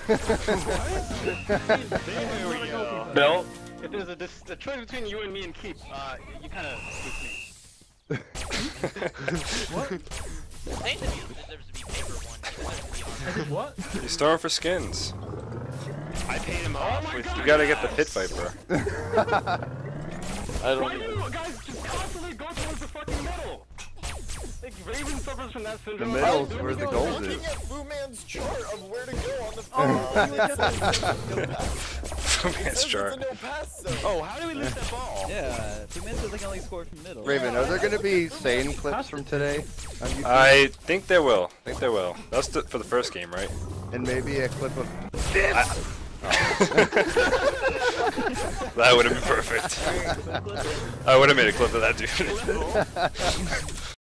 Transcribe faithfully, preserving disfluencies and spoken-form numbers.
There we go. Bill, if there's a, dis a choice between you and me and Keep, uh, you kind of spook me. What? Saying that you deserves to be paper one. I did what? You're starting for skins. I paid him off. Oh with You gotta get the pit viper. I don't Why do even... you guys just constantly go towards the fucking middle? Like, Raven suffers from that The syndrome. middle's Oh, where the go. gold Looking is. at Fu Man's chart of where to go on the From his chart. no pass zone. Oh, how do we lose that ball? Yeah, two minutes they can only score from middle. Raven, are there gonna be sane clips from today on YouTube? I think there will. I think there will. That's the, for the first game, right? And maybe a clip of I, oh. That would have been perfect. I would have made a clip of that, dude.